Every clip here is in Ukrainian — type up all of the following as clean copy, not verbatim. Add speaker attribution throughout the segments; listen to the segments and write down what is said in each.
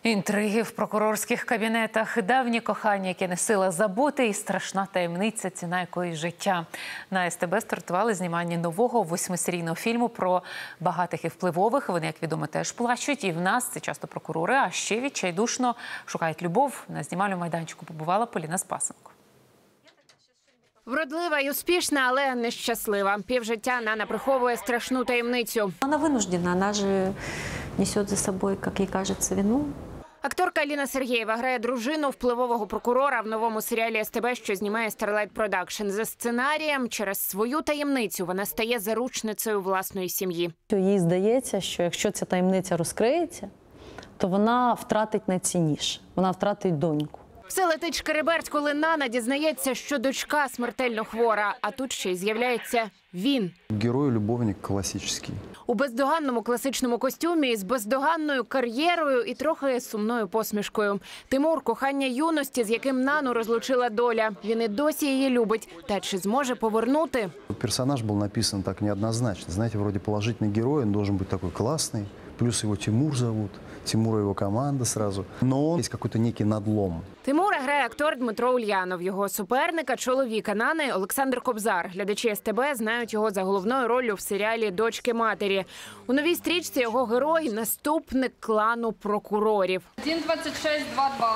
Speaker 1: Інтриги в прокурорських кабінетах, давні кохання, яке не сила забути, і страшна таємниця, ціна якої життя. На СТБ стартували знімання нового 8-серійного фільму про багатих і впливових. Вони, як відомо, теж плачуть. І в нас це часто прокурори, а ще відчайдушно шукають любов. На знімальному майданчику побувала Поліна Спасенко.
Speaker 2: Вродлива і успішна, але нещаслива. Півжиття Нана приховує страшну таємницю.
Speaker 3: Вона вынуждена, вона ж несе за собою, як їй кажеться, вину.
Speaker 2: Акторка Аліна Сергієва грає дружину впливового прокурора в новому серіалі СТБ, що знімає Starlight Production. За сценарієм, через свою таємницю вона стає заручницею власної сім'ї.
Speaker 4: Їй здається, що якщо ця таємниця розкриється, то вона втратить найцінніше. Вона втратить доньку.
Speaker 2: Все летить шкереберть, коли Нана дізнається, що дочка смертельно хвора, а тут ще й з'являється він.
Speaker 5: Герой-любовник класичний.
Speaker 2: У бездоганному класичному костюмі, з бездоганною кар'єрою і трохи сумною посмішкою. Тимур – кохання юності, з яким Нану розлучила доля. Він і досі її любить. Та чи зможе повернути?
Speaker 5: Персонаж був написан так неоднозначно. Знаєте, вроде положительний герой, він должен бути такой классный. Плюс его Тимур зовут, Тимура его команда сразу. Но есть какой-то некий надлом.
Speaker 2: Тимура грає актор Дмитро Ульянов. Його суперника, чоловіка Нани, Олександр Кобзар. Глядачі СТБ знають його за головною роллю в серіалі «Дочки матері». У новій стрічці його герой – наступник клану прокурорів.
Speaker 6: 1.26.2.2.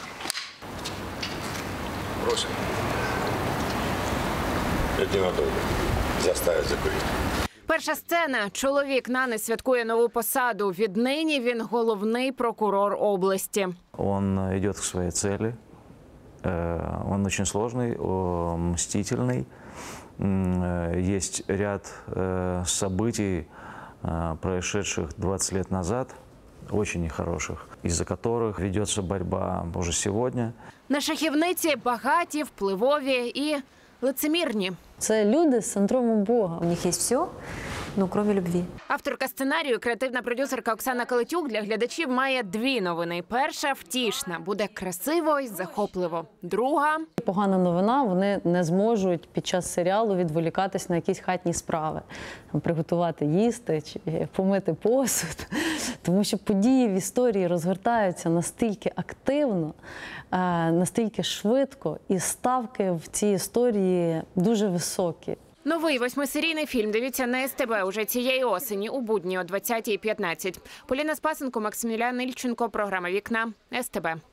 Speaker 7: Бросим. Это ненадолго. Заставить закурить.
Speaker 2: Перша сцена. Чоловік Нани святкує нову посаду. Віднині він головний прокурор області.
Speaker 8: Он идет к своей цели. Он очень сложный, мстительный. Есть ряд событий, происшедших 20 лет назад, очень нехороших, из-за которых ведется борьба уже сегодня.
Speaker 2: На шахівниці багаті, впливові і лицемірні.
Speaker 4: Це люди з синдромом Бога.
Speaker 3: У них є все, ну, крім любві.
Speaker 2: Авторка сценарію, креативна продюсерка Оксана Калитюк для глядачів має дві новини. Перша – втішна, буде красиво і захопливо. Друга –
Speaker 4: Погана новина, вони не зможуть під час серіалу відволікатись на якісь хатні справи. Там, приготувати їсти чи помити посуд. Тому що події в історії розгортаються настільки активно, настільки швидко, і ставки в цій історії дуже високі.
Speaker 2: Новий 8-серійний фільм дивіться на СТБ уже цієї осені у будні о 20:15. Поліна Спасенко, Максимілян Ільченко, програма «Вікна», СТБ.